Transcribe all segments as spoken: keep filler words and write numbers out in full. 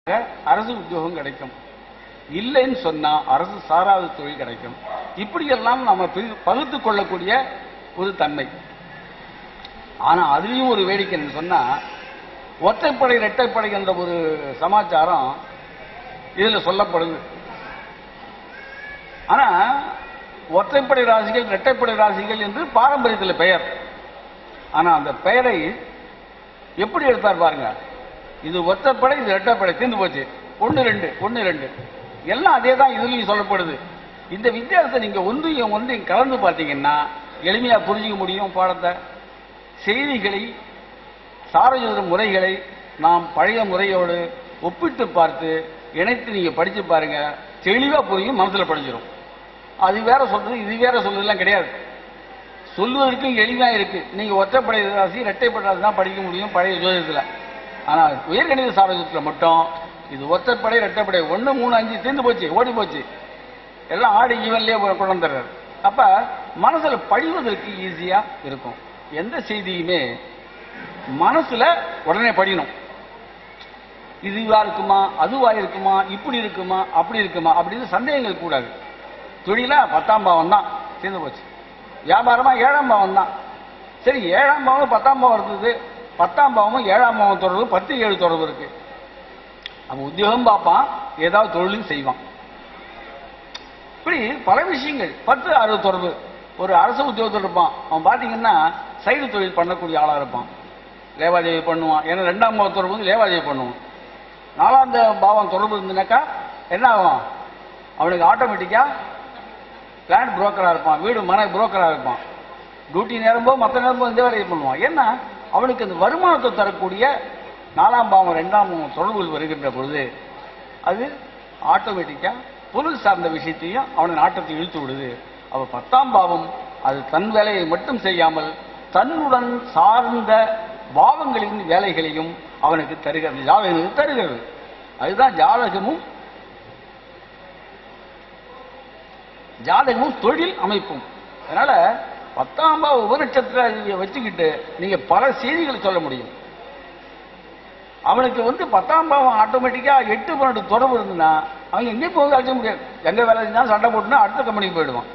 அரசு உத்தியோகம் கிடைக்கும், இல்லைன்னு சொன்னா அரசு சாராத தொழில் கிடைக்கும். இப்படியெல்லாம் நம்ம பகுத்து கொள்ளக்கூடிய ஒரு தன்மை. ஆனா அதுலயும் ஒரு வேடிக்கை சொன்னா, ஒற்றைப்படை இரட்டைப்படை என்ற ஒரு சமாச்சாரம் இதுல சொல்லப்படுது. ஆனா ஒற்றைப்படை ராசிகள் இரட்டைப்படை ராசிகள் என்று பாரம்பரியத்தில் பெயர். ஆனா அந்த பெயரை எப்படி எடுத்தார் பாருங்க. இது ஒற்றைப்படை, இது இரட்டைப்படை, தீர்ந்து போச்சு. ஒன்னு ரெண்டு ஒன்னு ரெண்டு எல்லாம் அதே தான் இதுலயும் சொல்லப்படுது. இந்த வித்தியாசத்தை நீங்க ஒன்றையும் ஒன்றையும் கலந்து பார்த்தீங்கன்னா எளிமையா புரிஞ்சுக்க முடியும் பாடத்தை. செய்திகளை, சாரஜோதிட முறைகளை நாம் பழைய முறையோடு ஒப்பிட்டு பார்த்து இணைத்து நீங்க படிச்சு பாருங்க, தெளிவா புரியும், மனசுல படிஞ்சிடும். அது வேற சொல்றது, இது வேற சொல்றதுலாம் கிடையாது. சொல்வதற்கும் எளிமையா இருக்கு. நீங்க ஒற்றைப்படை ராசி இரட்டைப்படை ராசி தான் படிக்க முடியும் பழைய ஜோதிடத்துல. ஆனா உயர்கணித சாரஜோதிடத்துல மட்டும் இது ஒற்றைப்படை இரட்டைப்படை ஒன்னு மூணு அஞ்சு தீர்ந்து போச்சு, ஓடி போச்சு, எல்லாம் ஆடி ஈவன்லயே கொண்டு வந்துடுறாரு. அப்ப மனசுல படிவதற்கு ஈஸியா இருக்கும். எந்த செய்தியுமே மனசுல உடனே படிக்கணும். இதுவா இருக்குமா, அதுவா இருக்குமா, இப்படி இருக்குமா, அப்படி இருக்குமா அப்படின்னு சந்தேகங்கள் கூடாது. தொழிலா பத்தாம் பாவம் தான், தீர்ந்து போச்சு. வியாபாரமா ஏழாம் பாவம் தான். சரி, ஏழாம் பாவம் பத்தாம் பாவம் இருந்தது, பத்தாம் பாவமும் ஏழாம் பாவம் தொடர்பு, பத்து ஏழு தொடர்பு இருக்கு. அவன் உத்தியோகம் பார்ப்பான், ஏதாவது தொழிலும் செய்வான். இப்படி பல விஷயங்கள். பத்து அறுபது தொடர்பு. ஒரு அரசு உத்தியோகத்தில் இருப்பான், அவன் பார்த்தீங்கன்னா சைடு தொழில் பண்ணக்கூடிய ஆளா இருப்பான், லேவாதேவி பண்ணுவான். ஏன்னா ரெண்டாம் பாவம் தொடர்பு வந்து லேவாதேவி பண்ணுவான். நாலாம் பாவம் தொடர்பு இருந்துனாக்கா என்ன ஆகும், அவனுக்கு ஆட்டோமேட்டிக்கா லேண்ட் புரோக்கரா இருப்பான், வீடு மனை புரோக்கரா இருப்பான். டியூட்டி நேரம் போது மற்ற நேரம் போது இந்த வேலையை பண்ணுவான். ஏன்னா அவனுக்கு அந்த வருமானத்தை தரக்கூடிய நாலாம் பாவம் ரெண்டாம் பாவம் தொடர்புகள் வருகின்ற பொழுது அது ஆட்டோமேட்டிக்கா பொருள் சார்ந்த விஷயத்தையும் அவனை நாட்டத்தை இழுத்து விடுது. அவ பத்தாம் பாவம் அது தன் வேலையை மட்டும் செய்யாமல் தன்னுடன் சார்ந்த பாவங்களின் வேலைகளையும் அவனுக்கு தருகிறது, ஜாதகங்களுக்கு தருகிறது. அதுதான் ஜாதகமும் ஜாதகமும் தொழில் அமைப்பும். அதனால பத்தாம் பாவ உபநட்சத்திர வச்சுக்கிட்டு நீங்க பல செய்திகளை சொல்ல முடியும். அவனுக்கு வந்து பத்தாம் பாவம் ஆட்டோமேட்டிக்கா எட்டு பன்னெண்டு தொடர்பு இருந்துன்னா அவங்க எங்கேயும் போக அழைக்க முடியாது. எங்க வேலை செஞ்சாலும் சண்டை போட்டுனா அடுத்த கம்பெனிக்கு போயிடுவான்.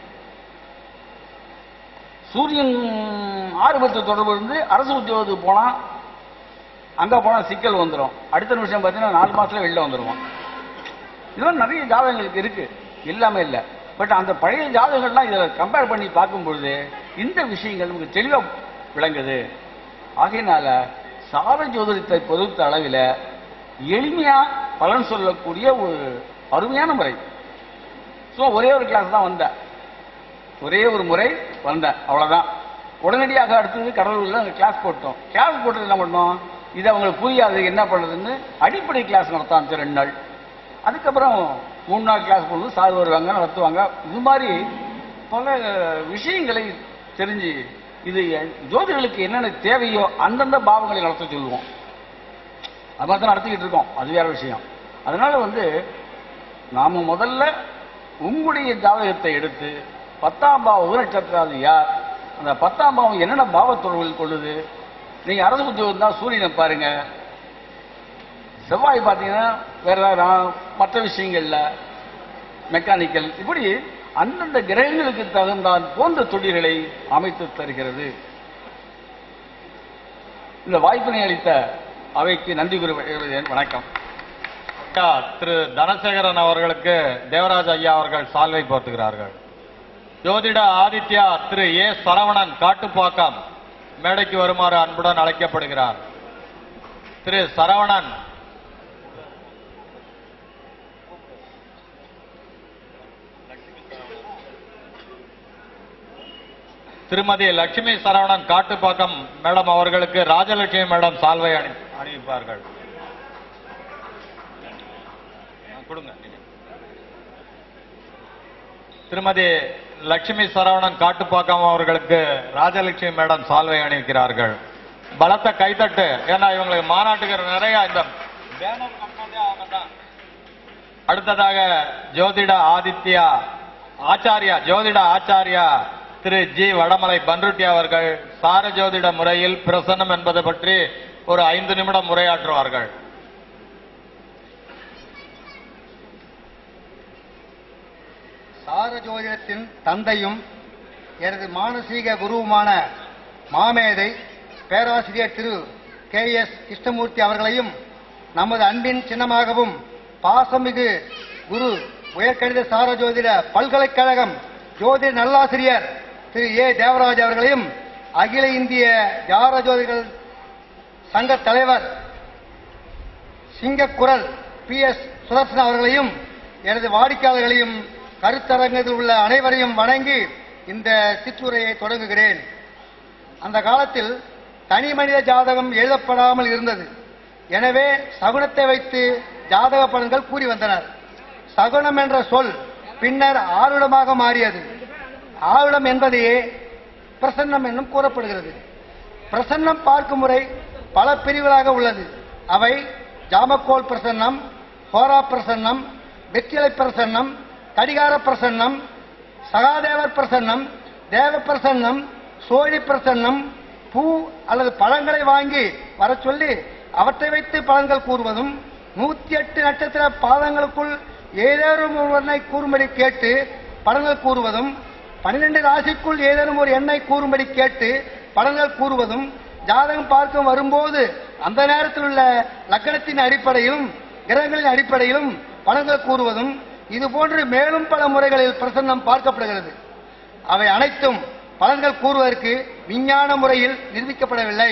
சூரியன் ஆறு பத்து தொடர்பு இருந்து அரசு உத்தியோகத்துக்கு போனா அங்க போனா சிக்கல் வந்துடும். அடுத்த நிமிஷம் பார்த்தீங்கன்னா நாலு மாசத்துல வெளில வந்துடுவான். இதெல்லாம் நிறைய ஜாதகங்களுக்கு இருக்கு, இல்லாம இல்லை. பட் அந்த பழைய ஜாதகங்கள்லாம் இதில் கம்பேர் பண்ணி பார்க்கும் பொழுது இந்த விஷயங்கள் நமக்கு தெளிவாக விளங்குது. ஆகையினால சார ஜோதிடத்தை பொறுத்த அளவில் எளிமையா பலன் சொல்லக்கூடிய ஒரு அருமையான முறை. ஸோ ஒரே ஒரு கிளாஸ் தான் வந்தேன், ஒரே ஒரு முறை வந்தேன், அவ்வளோதான். உடனடியாக அடுத்தது கடலூரில் அந்த கிளாஸ் போட்டோம். கிளாஸ் போட்டது என்ன பண்ணோம், இது அவங்களுக்கு புரியாது என்ன பண்ணுறதுன்னு அடிப்படை கிளாஸ் நடத்தாச்சு ரெண்டு நாள். அதுக்கப்புறம் மூணு நாள் கிளாஸ் போடுறது, சார் வருவாங்க, நடத்துவாங்க. இது மாதிரி பல விஷயங்களை தெரிஞ்சு இது ஜோதிடர்களுக்கு என்னென்ன தேவையோ அந்தந்த பாவங்களை நடத்த சொல்லுவோம். அது மாதிரி தான் நடத்திக்கிட்டு இருக்கோம், அது வேற விஷயம். அதனால வந்து நாம முதல்ல உங்களுடைய ஜாதகத்தை எடுத்து பத்தாம் பாவ உபநட்சத்திராதி யார், அந்த பத்தாம் பாவம் என்னென்ன பாவத்தொடர்புகள் கொள்ளுது. நீங்க அரசு உத்தியோகம் தான் சூரியனை பாருங்க, செவ்வாய் பார்த்தீங்கன்னா வேற மற்ற விஷயங்கள்ல மெக்கானிக்கல், இப்படி அந்தந்த கிரகங்களுக்கு தகுந்தான் போன்ற தொழில்களை அமைத்து தருகிறது. இந்த வாய்ப்பினை அளித்த அவைக்கு நன்றி கூறுகிறேன். வணக்கம். திரு தனசேகரன் அவர்களுக்கு தேவராஜ் ஐயா அவர்கள் சால்வை போர்த்துகிறார்கள். ஜோதிட ஆதித்யா திரு ஏ சரவணன் காட்டுப்பாக்கம் மேடைக்கு வருமாறு அன்புடன் அழைக்கப்படுகிறார். திரு சரவணன் திருமதி லட்சுமி சரவணன் காட்டுப்பாக்கம் மேடம் அவர்களுக்கு ராஜலட்சுமி மேடம் சால்வை அணிவிப்பார்கள். கொடுங்க. திருமதி லட்சுமி சரவணன் காட்டுப்பாக்கம் அவர்களுக்கு ராஜலட்சுமி மேடம் சால்வை அணிவிக்கிறார்கள். பலத்த கைத்தட்டு. ஏன்னா இவங்களுக்கு மாநாட்டுக்கு நிறைய இந்த பேனர் கட்டினதே அவங்க தான். அடுத்ததாக ஜோதிட ஆதித்யா ஆச்சாரியா ஜோதிட ஆச்சாரியா திரு ஜி வடமலை பன்ருட்டி அவர்கள் சார ஜோதிட முறையில் பிரசன்னம் என்பது பற்றி ஒரு ஐந்து நிமிடம் உரையாற்றுவார்கள். சார ஜோதிடத்தின் தந்தையும் எனது மானசீக குருவுமான மாமேதை பேராசிரியர் திரு கே எஸ் கிருஷ்ணமூர்த்தி அவர்களையும் நமது அன்பின் சின்னமாகவும் பாசமிகு குரு உயர்கணித சார ஜோதிட பல்கலைக்கழகம் ஜோதிட நல்லாசிரியர் திரு ஏ தேவராஜ் அவர்களையும் அகில இந்திய ஜார ஜோதிடர்கள் சங்க தலைவர் சிங்கக்குரல் பி எஸ் சுதர்சன் அவர்களையும் எனது வாடிக்கையாளர்களையும் கருத்தரங்கத்தில் உள்ள அனைவரையும் வணங்கி இந்த சிற்றுரையை தொடங்குகிறேன். அந்த காலத்தில் தனி மனித ஜாதகம் எழுதப்படாமல் இருந்தது. எனவே சகுனத்தை வைத்து ஜாதக பலன்கள் கூறி வந்தனர். சகுனம் என்ற சொல் பின்னர் ஆருடமாக மாறியது. ஆருடம் என்பதையே பிரசன்னம் என்னும் கூறப்படுகிறது. பிரசன்னம் பார்க்கும் முறை பல பிரிவுகளாக உள்ளது. அவை ஜாமக்கோல் பிரசன்னம், ஹோரா பிரசன்னம், வெற்றிலை பிரசன்னம், கடிகார பிரசன்னம், சகாதேவர் பிரசன்னம், தேவ பிரசன்னம், சோழி பிரசன்னம், பூ அல்லது பழங்களை வாங்கி வர சொல்லி அவற்றை வைத்து பலன்கள் கூறுவதும், நூத்தி எட்டு நட்சத்திர பாதங்களுக்குள் ஏதேனும் ஒருவனை கூறும்படி கேட்டு பலன்கள் கூறுவதும், பனிரெண்டு ராசிக்குள் ஏதேனும் ஒரு எண்ணை கூறும்படி கேட்டு பலன்கள் கூறுவதும், ஜாதகம் பார்க்க வரும்போது அந்த நேரத்தில் உள்ள லக்கணத்தின் அடிப்படையிலும் கிரகங்களின் அடிப்படையிலும் பலன்கள் கூறுவதும், இதுபோன்று மேலும் பல முறைகளில் பிரசன்னம் பார்க்கப்படுகிறது. அவை அனைத்தும் பலன்கள் கூறுவதற்கு விஞ்ஞான முறையில் நிரூபிக்கப்படவில்லை.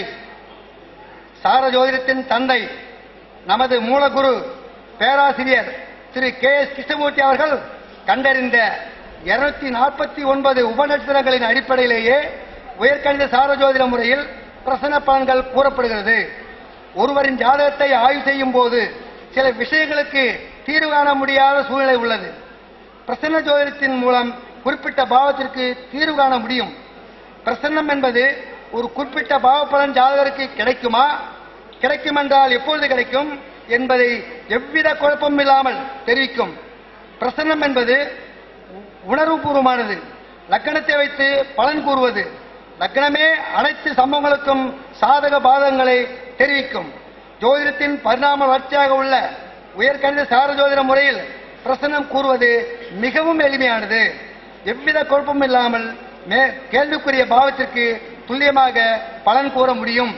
சார ஜோதிடத்தின் தந்தை நமது மூலகுரு பேராசிரியர் திரு கே எஸ் கிருஷ்ணமூர்த்தி அவர்கள் கண்டறிந்த இருநூத்தி நாற்பத்தி ஒன்பது உபநட்சத்திரங்களின் அடிப்படையிலேயே உயர்கணித சார ஜோதிட முறையில் பிரசன்ன பலன்கள் கூறப்படுகிறது. ஒருவரின் ஜாதகத்தை ஆய்வு செய்யும் போது சில விஷயங்களுக்கு தீர்வு காண முடியாத சூழ்நிலை உள்ளது. பிரசன்ன ஜோதிடத்தின் மூலம் குறிப்பிட்ட பாவத்திற்கு தீர்வு காண முடியும். பிரசன்னம் என்பது ஒரு குறிப்பிட்ட பாவ பலன் ஜாதகருக்கு கிடைக்குமா, கிடைக்கும் என்றால் எப்பொழுது கிடைக்கும் என்பதை எவ்வித குழப்பமும் இல்லாமல் தெரிவிக்கும். பிரசன்னம் என்பது உணர்வுபூர்வமானது. லக்கணத்தை வைத்து பலன் கூறுவது. லக்கணமே அனைத்து சம்பவங்களுக்கும் சாதக பாதகங்களை தெரிவிக்கும். ஜோதிடத்தின் பரிணாம வளர்ச்சியாக உள்ள உயர்கணித சார ஜோதிட முறையில் பிரசன்னம் கூறுவது மிகவும் எளிமையானது. எவ்வித குழப்பமும் இல்லாமல் கேள்விக்குரிய பாவத்திற்கு துல்லியமாக பலன் கூற முடியும்.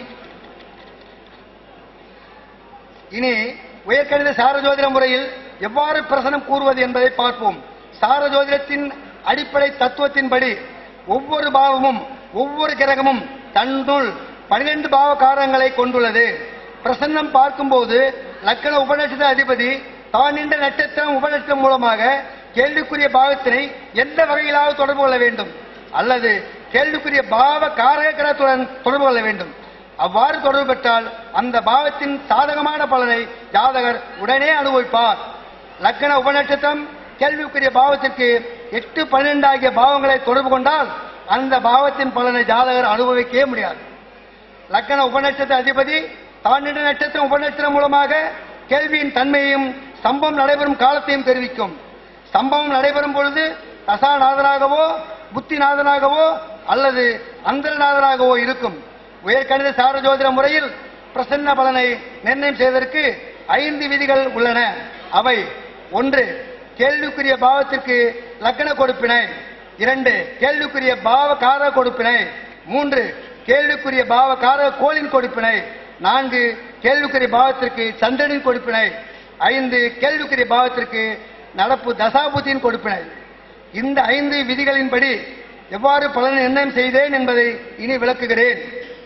இனி உயர்கணித சார ஜோதிட முறையில் எவ்வாறு பிரசனம் கூறுவது என்பதை பார்ப்போம். சார ஜோதிடத்தின் அடிப்படை தத்துவத்தின்படி ஒவ்வொரு பாவமும் ஒவ்வொரு கிரகமும் தன்னுள் பனிரெண்டு பாவ காரங்களை கொண்டுள்ளது. பிரசன்னம் பார்க்கும்போது லக்கண உபநட்சத்திர அதிபதி தான் நின்ற நட்சத்திரம் உபநட்சத்திரம் மூலமாக கேள்விக்குரிய பாவத்தினை எந்த வகையிலாவது தொடர்பு கொள்ள வேண்டும் அல்லது கேள்விக்குரிய பாவ காரக கிரகத்துடன் தொடர்பு கொள்ள வேண்டும். அவ்வாறு தொடர்பு பெற்றால் அந்த பாவத்தின் சாதகமான பலனை ஜாதகர் உடனே அனுபவிப்பார். லக்கண உபநட்சத்திரம் கேள்விக்குரிய பாவத்திற்கு எட்டு பன்னிரண்டு ஆகிய பாவங்களை தொடர்பு கொண்டால் அந்த பாவத்தின் பலனை ஜாதகர் அனுபவிக்கவே முடியாது. லக்கண உபநட்சத்திர அதிபதி தான் நின்ற நட்சத்திரம் உபநட்சத்திரம் மூலமாக கேள்வியின் தன்மையையும் சம்பவம் நடைபெறும் காலத்தையும் தெரிவிக்கும். சம்பவம் நடைபெறும் பொழுது தசாநாதனாகவோ புத்திநாதனாகவோ அல்லது அந்தரநாதனாகவோ இருக்கும். உயர்கணித சார ஜோதிட முறையில் பிரசன்ன பலனை நிர்ணயம் செய்வதற்கு ஐந்து விதிகள் உள்ளன. அவை: ஒன்று, கேள்விக்குரிய பாவத்திற்கு லக்கண கொடுப்பினை. இரண்டு, கேள்விக்குரிய பாவ காரக கொடுப்பினை. மூன்று, கேள்விக்குரிய பாவ காரக கோளின் கொடுப்பினை. நான்கு, கேள்விக்குரிய பாவத்திற்கு சந்திரனின் கொடுப்பினை. ஐந்து, கேள்விக்குரிய பாவத்திற்கு நடப்பு தசாபுத்தியின் கொடுப்பினை. இந்த ஐந்து விதிகளின்படி எவ்வாறு பலனை நிர்ணயம் செய்தேன் என்பதை இனி விளக்குகிறேன்.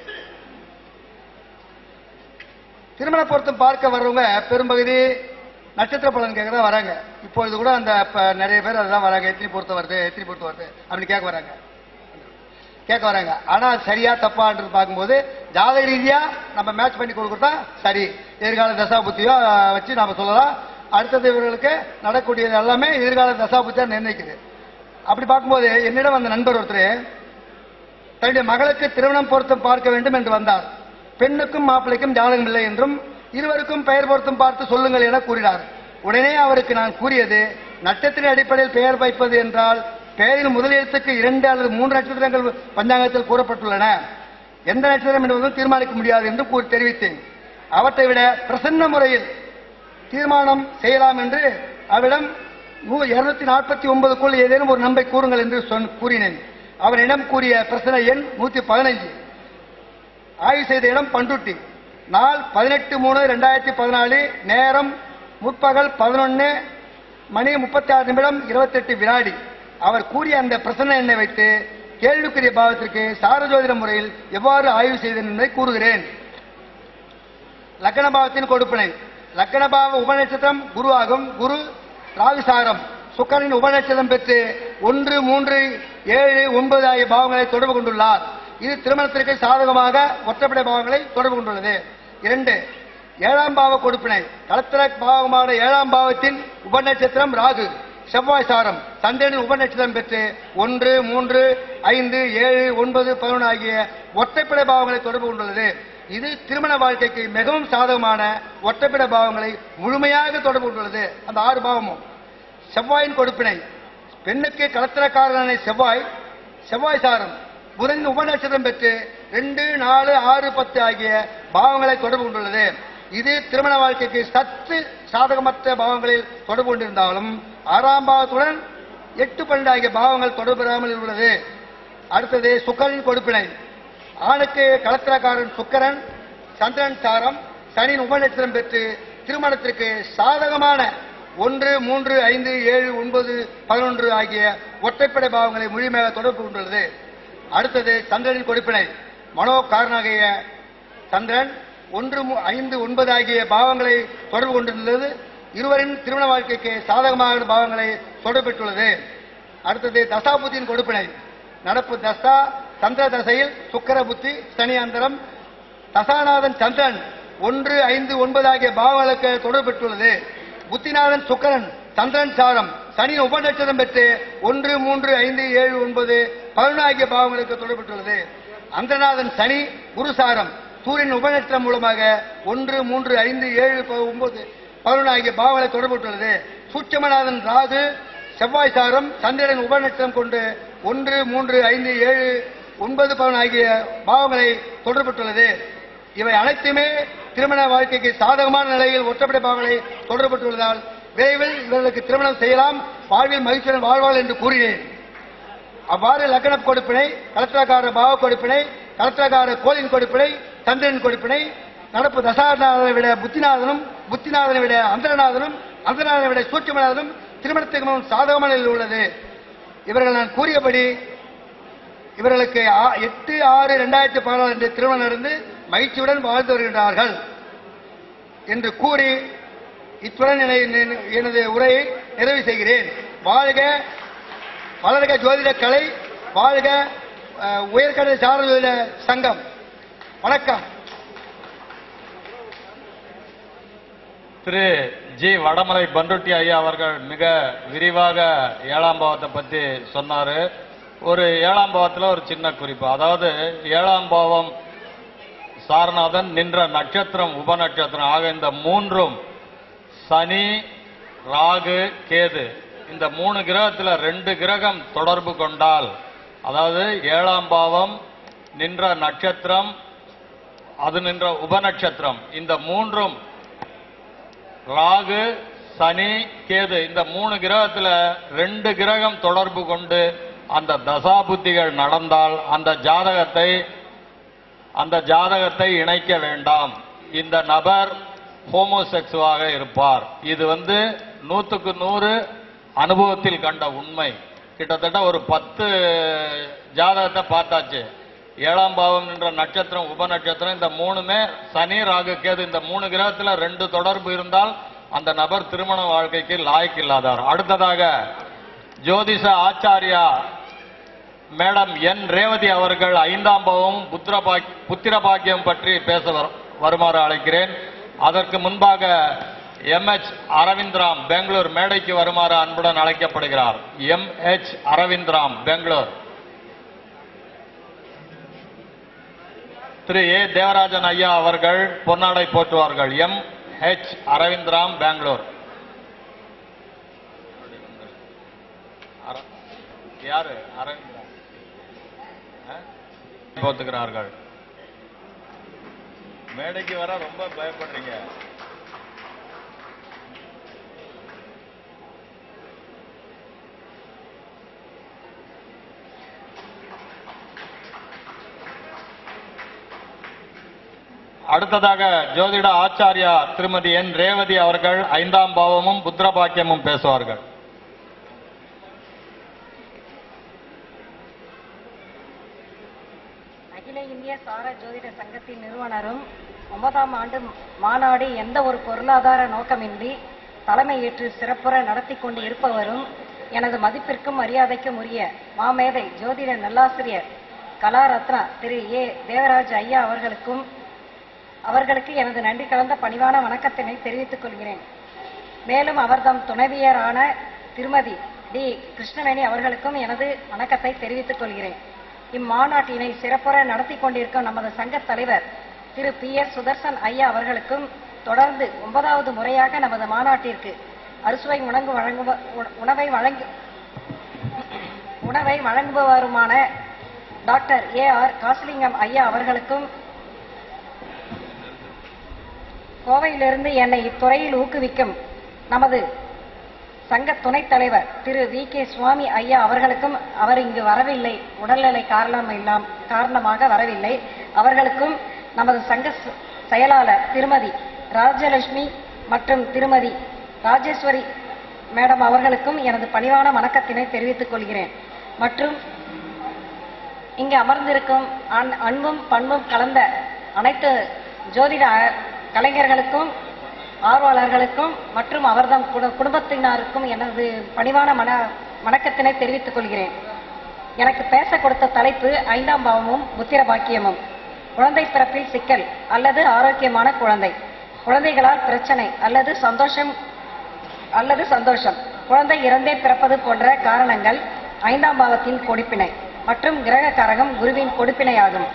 திருமண பொருத்தம் பார்க்க வர்றவங்க பெரும்பகுதி நட்சத்திர பலன் கேட்க தான் வராங்க. இப்பொழுது கூட அந்த நிறைய பேர் அதுதான் வராங்க. எத்தனை பொருத்தம் வருது எத்தனை பொருத்தம் வருது அப்படின்னு கேட்க வராங்க கேட்க வராங்க ஆனா சரியா தப்பான்றது பார்க்கும்போது ஜாதக ரீதியா நம்ம மேட்ச் பண்ணி கொடுக்கறதா சரி. எதிர்கால தசா புத்தியோ வச்சு நாம சொல்லலாம். அடுத்தது இவர்களுக்கு நடக்கூடியது எல்லாமே எதிர்கால தசா புத்தியா நிர்ணயிக்குது. அப்படி பார்க்கும்போது என்னிடம் வந்த நண்பர் ஒருத்தர் தன்னுடைய மகளுக்கு திருமணம் பொருத்தம் பார்க்க வேண்டும் என்று வந்தார். பெண்ணுக்கும் மாப்பிள்ளைக்கும் ஜாதகம் இல்லை என்றும் இருவருக்கும் பெயர் பொருத்தம் பார்த்து சொல்லுங்கள் என கூறினார். உடனே அவருக்கு நான் கூறியது, நட்சத்திர அடிப்படையில் பெயர் வைப்பது என்றால் பெயரின் முதல் எழுத்துக்கு இரண்டு அல்லது மூன்று நட்சத்திரங்கள் பஞ்சாங்கத்தில் கூறப்பட்டுள்ளன. எந்த நட்சத்திரம் என்பதும் தீர்மானிக்க முடியாது என்று கூறி தெரிவித்தேன். அவற்றை விட பிரசன்ன முறையில் தீர்மானம் செய்யலாம் என்று அவரிடம் இருநூத்தி நாற்பத்தி ஒன்பதுக்குள் ஏதேனும் ஒரு நம்பை கூறுங்கள் என்று கூறினேன். அவரிடம் கூறிய பிரச்சனை எண் நூத்தி பதினஞ்சு. ஆய்வு செய்த இடம் பண்ருட்டி. நாள் பதினெட்டு மூணு ரெண்டாயிரத்தி பதினாலு. நேரம் முற்பகல் பதினொன்னு மணி முப்பத்தி ஆறு நிமிடம் இருபத்தி எட்டு வினாடி. அவர் கூறிய அந்த பிரச்சனை எண்ணை வைத்து கேள்விக்குரிய பாவத்திற்கு சாரஜோதிட முறையில் எவ்வாறு ஆய்வு செய்தேன் என்பதை கூறுகிறேன். லக்னபாவத்தின் கொடுப்பினை. லக்னபாவ உபநட்சத்திரம் குரு ஆகும். குரு ராவிசாரம் சுக்கரனின் உபநட்சத்திரம் பெற்று ஒன்று மூன்று ஏழு ஒன்பது ஆகிய பாவங்களை தொடர்பு கொண்டுள்ளார். இது திருமணத்திற்கு சாதகமாக ஒற்றைப்படை பாவங்களை தொடர்பு கொண்டுள்ளது. இரண்டு, ஏழாம் பாவ கொடுப்பினை. களத்திர பாவமான ஏழாம் பாவத்தின் உபநட்சத்திரம் ராகு செவ்வாய் சாரம் சந்திரனின் உபநட்சத்திரம் பெற்று ஒன்று மூன்று ஐந்து ஏழு ஒன்பது பதினொன்று ஆகிய ஒற்றைப்படை பாவங்களை தொடர்பு கொண்டுள்ளது. இது திருமண வாழ்க்கைக்கு மிகவும் சாதகமான ஒற்றைப்படை பாவங்களை முழுமையாக தொடர்பு கொண்டுள்ளது. அந்த ஆறு பாவமும். செவ்வாயின் கொடுப்பினை. பெண்ணுக்கு களத்திரக்காரனை செவ்வாய் செவ்வாய் சாரம் புதனின் உபநட்சத்திரம் பெற்று ரெண்டு நாலு ஆறு பத்து ஆகிய பாவங்களை தொடர்பு கொண்டுள்ளது. இது திருமண வாழ்க்கைக்கு சற்று சாதகமற்ற பாவங்களில் தொடர்பு கொண்டிருந்தாலும் ஆறாம் பாவத்துடன் எட்டு பன்னெண்டு ஆகிய பாவங்கள் தொடர்பு பெறாமல் உள்ளது. அடுத்தது சுக்கரனின் கொடுப்பினை. ஆணுக்கு களத்திரக்காரன் சுக்கரன் சந்திரன் சாரம் சனியின் உபநட்சத்திரம் பெற்று திருமணத்திற்கு சாதகமான ஒன்று மூன்று ஐந்து ஏழு ஒன்பது பதினொன்று ஆகிய ஒற்றைப்படை பாவங்களை முழுமையாக தொடர்பு கொண்டுள்ளது. அடுத்தது சந்திரனின் கொடுப்பினை. மனோ காரணாகிய சந்திரன் ஒன்று ஐந்து ஒன்பது ஆகிய பாவங்களை தொடர்பு கொண்டிருந்தது. இருவரின் திருமண வாழ்க்கைக்கு சாதகமான பாவங்களை தொடர்பு பெற்றுள்ளது. அடுத்தது தசாபுத்தியின் கொடுப்பினை. நடப்பு தசா சந்திர தசையில் சுக்கர புத்தி சனி அந்தரம் தசாநாதன் சந்திரன் ஒன்று ஐந்து ஒன்பது ஆகிய பாவங்களுக்கு தொடர்பு பெற்றுள்ளது. புத்திநாதன் சுக்கரன் சந்திரன் சாரம் சனியின் உபநட்சத்திரம் பெற்று ஒன்று மூன்று ஐந்து ஏழு ஒன்பது பதினொன்று ஆகிய பாவங்களுக்கு தொடர்பு பெற்றுள்ளது. அந்தநாதன் சனி குருசாரம் சூரியன் உபநட்சத்திரம் மூலமாக ஒன்று மூன்று ஐந்து ஏழு ஒன்பது பதினொன்று ஆகிய பாவங்களை தொடர்புள்ளது. சூட்சமநாதன் ராகு செவ்வாய் சாரம் சந்திரன் உபநட்சத்திரம் கொண்டு ஒன்று மூன்று ஐந்து ஏழு ஒன்பது பதினொன்று ஆகிய பாவங்களை தொடர்புள்ளது. இவை அனைத்துமே திருமண வாழ்க்கைக்கு சாதகமான நிலையில் ஒற்றைப்படை பாவங்களை தொடர்புள்ளதால் விரைவில் இவர்களுக்கு திருமணம் செய்யலாம், வாழ்வில் மகிழ்ச்சியுடன் வாழ்வாள் என்று கூறினேன். அவ்வாறு லக்ன கொடுப்பினை, களத்திரக்கார பாவ கொடுப்பினை, களத்திரக்கார கோளின் கொடுப்பினை, சந்திரன் கொடுப்பினை, நடப்பு தசாநாதனை விட புத்திநாதனும் புத்திநாதனை விட அந்தரநாதனும் அந்தரநாதனை விட சூட்சமநாதனும் திருமணத்துக்கு முன் சாதகமான நிலையில் உள்ளது. இவர்கள் நான் கூறியபடி இவர்களுக்கு எட்டு ஆறு இரண்டாயிரத்தி பதினாலு அன்று திருமணம் நடந்து மகிழ்ச்சியுடன் வாழ்ந்து வருகின்றார்கள் என்று கூறி இத்துடன் எனது உரையை நிறைவு செய்கிறேன். வாழ்க வளர்க ஜோதிட கலை, வாழ்க உயர்கலை சாரஜோதிட சங்கம். வணக்கம். திரு ஜி வடமலை பண்ருட்டி ஐயா அவர்கள் மிக விரிவாக ஏழாம் பாவத்தை பற்றி சொன்னாரு. ஒரு ஏழாம் பாவத்தில் ஒரு சின்ன குறிப்பு, அதாவது ஏழாம் பாவம் சாரநாதன் நின்ற நட்சத்திரம் உபநட்சத்திரம் ஆக இந்த மூன்றும் சனி ராகு கேது இந்த மூணு கிரகத்தில் ரெண்டு கிரகம் தொடர்பு கொண்டால், அதாவது ஏழாம் பாவம் நின்ற நட்சத்திரம் அது நின்ற உபநட்சத்திரம் இந்த மூன்றும் ராகு சனி கேது இந்த மூணு கிரகத்தில் ரெண்டு கிரகம் தொடர்பு கொண்டு அந்த தசாபுத்திகள் நடந்தால் அந்த ஜாதகத்தை அந்த ஜாதகத்தை இணைக்க வேண்டாம். இந்த நபர் ஹோமோசெக்சுவாக இருப்பார். இது வந்து நூற்றுக்கு நூறு அனுபவத்தில் கண்ட உண்மை. கிட்டத்தட்ட ஒரு பத்து ஜாதகத்தை பார்த்தாச்சு. ஏழாம் பாவம் என்ற நட்சத்திரம் உபநட்சத்திரம் இந்த மூணுமே சனி ராகு கேது இந்த மூணு கிரகத்தில் ரெண்டு தொடர்பு இருந்தால் அந்த நபர் திருமண வாழ்க்கைக்கு லாய்க்கு இல்லாதவர். அடுத்ததாக ஜோதிஷ ஆச்சாரியா மேடம் என் ரேவதி அவர்கள் ஐந்தாம் பாவம் புத்திர பாக்கியம் பற்றி பேச வருமாறு அழைக்கிறேன். அதற்கு முன்பாக எம் எச் அரவிந்த்ராம் பெங்களூர் மேடைக்கு வருமாறு அன்புடன் அழைக்கப்படுகிறார். M H Aravindram Bangalore. திரு ஏ தேவராஜன் ஐயா அவர்கள் பொன்னாடை போற்றுவார்கள். M H Aravindram Bangalore. யாரு அரவிந்த்ராம் போத்துக்கிறார்கள். மேடைக்கு வர ரொம்ப பயப்படுறீங்க. அடுத்ததாக ஜோதிட ஆச்சாரியா திருமதி என் ரேவதி அவர்கள் ஐந்தாம் பாவமும் புத்திரபாக்கியமும் பேசுவார்கள். அகில இந்திய சார ஜோதிட சங்கத்தின் நிறுவனரும் ஒன்பதாம் ஆண்டு மாநாடு எந்த ஒரு பொருளாதார நோக்கமின்றி தலைமையேற்று சிறப்புற நடத்தி கொண்டு இருப்பவரும் எனது மதிப்பிற்கும் மரியாதைக்கும் உரிய மாமேதை ஜோதிட நல்லாசிரியர் கலாரத்னா திரு ஏ தேவராஜ் ஐயா அவர்களுக்கும் அவர்களுக்கு எனது நன்றி கலந்த பணிவான வணக்கத்தினை தெரிவித்துக் கொள்கிறேன். மேலும் அவர்தம் துணைவியரான திருமதி டி கிருஷ்ணவேணி அவர்களுக்கும் எனது வணக்கத்தை தெரிவித்துக் கொள்கிறேன். இம்மாநாட்டினை சிறப்புற நடத்தி கொண்டிருக்கும் நமது சங்க தலைவர் திரு பி எஸ் சுதர்சன் ஐயா அவர்களுக்கும் தொடர்ந்து ஒன்பதாவது முறையாக நமது மாநாட்டிற்கு அறுசுவை உணவு வழங்குவ உணவை வழங்கி உணவை வழங்குபவருமான டாக்டர் ஏ ஆர் காசிலிங்கம் ஐயா அவர்களுக்கும் கோவையிலிருந்து என்னை இத்துறையில் ஊக்குவிக்கும் நமது சங்க துணைத் தலைவர் திரு வி கே சுவாமி ஐயா அவர்களுக்கும் அவர் இங்கு வரவில்லை, உடல்நிலை காரணம் இல்லாம் காரணமாக வரவில்லை. அவர்களுக்கும் நமது சங்க செயலாளர் திருமதி ராஜலட்சுமி மற்றும் திருமதி ராஜேஸ்வரி மேடம் அவர்களுக்கும் எனது பணிவான வணக்கத்தினை தெரிவித்துக் கொள்கிறேன். மற்றும் இங்கு அமர்ந்திருக்கும் அன்பும் பண்பும் கலந்த அனைத்து ஜோதிட கலைஞர்களுக்கும் ஆர்வலர்களுக்கும் மற்றும் அவர்தம் குடும்பத்தினருக்கும் எனது பணிவான மன வணக்கத்தினை தெரிவித்துக் கொள்கிறேன். எனக்கு பேச கொடுத்த தலைப்பு ஐந்தாம் பாவமும் புத்திர பாக்கியமும். குழந்தை பிறப்பில் சிக்கல் அல்லது ஆரோக்கியமான குழந்தை, குழந்தைகளால் பிரச்சனை அல்லது சந்தோஷம் அல்லது சந்தோஷம், குழந்தை இறந்தே பிறப்பது போன்ற காரணங்கள் ஐந்தாம் பாவத்தின் கொடுப்பினை மற்றும் கிரக காரகம் குருவின் கொடுப்பினை ஆகும்.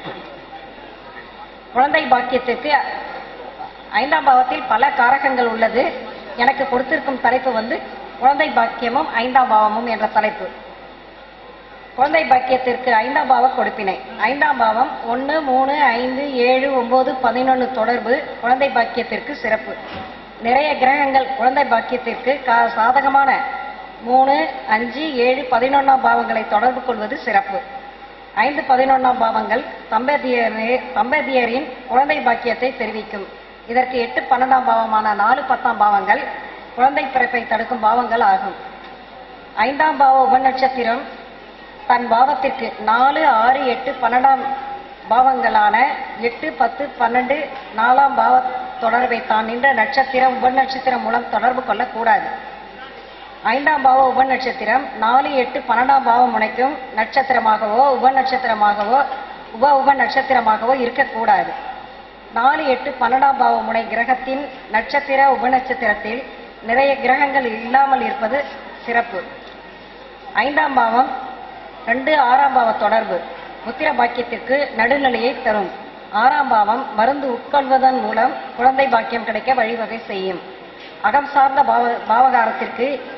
குழந்தை பாக்கியத்திற்கு ஐந்தாம் பாவத்தில் பல காரகங்கள் உள்ளது. எனக்கு கொடுத்திருக்கும் தலைப்பு வந்து குழந்தை பாக்கியமும் ஐந்தாம் பாவமும் என்ற தலைப்பு. குழந்தை பாக்கியத்திற்கு ஐந்தாம் பாவ கொடுப்பினை. ஐந்தாம் பாவம் ஒன்று மூணு ஐந்து ஏழு ஒன்பது பதினொன்று தொடர்பு குழந்தை பாக்கியத்திற்கு சிறப்பு. நிறைய கிரகங்கள் குழந்தை பாக்கியத்திற்கு சாதகமான மூணு அஞ்சு ஏழு பதினொன்னாம் பாவங்களை தொடர்பு கொள்வது சிறப்பு. ஐந்து பதினொன்னாம் பாவங்கள் தம்பதியரே தம்பதியரின் குழந்தை பாக்கியத்தை தெரிவிக்கும். இதற்கு எட்டு பன்னெண்டாம் பாவமான நாலு பத்தாம் பாவங்கள் குழந்தை பிறப்பை தடுக்கும் பாவங்கள் ஆகும். ஐந்தாம் பாவ உபநட்சத்திரம் தன் பாவத்திற்கு நாலு ஆறு எட்டு பன்னெண்டாம் பாவங்களான எட்டு பத்து பன்னெண்டு நாலாம் பாவ தொடர்பை தான் நின்ற நட்சத்திரம் உபநட்சத்திரம் மூலம் தொடர்பு கொள்ளக்கூடாது. ஐந்தாம் பாவ உபநட்சத்திரம் நாலு எட்டு பன்னெண்டாம் பாவம் முனைக்கும் நட்சத்திரமாகவோ உபநட்சத்திரமாகவோ உப உப நட்சத்திரமாகவோ இருக்கக்கூடாது. நாலு எட்டு பன்னெண்டாம் பாவ முனை கிரகத்தின் நட்சத்திர உபநட்சத்திரத்தில் நிறைய கிரகங்கள் இல்லாமல் இருப்பது சிறப்பு. ஐந்தாம் பாவம் ரெண்டு ஆறாம் பாவ தொடர்பு புத்திர பாக்கியத்திற்கு நடுநிலையை தரும். ஆறாம் பாவம் மருந்து உட்கொள்வதன் மூலம் குழந்தை பாக்கியம் கிடைக்க வழிவகை செய்யும். அகம் சார்ந்த பாவ பாவகாரத்திற்கு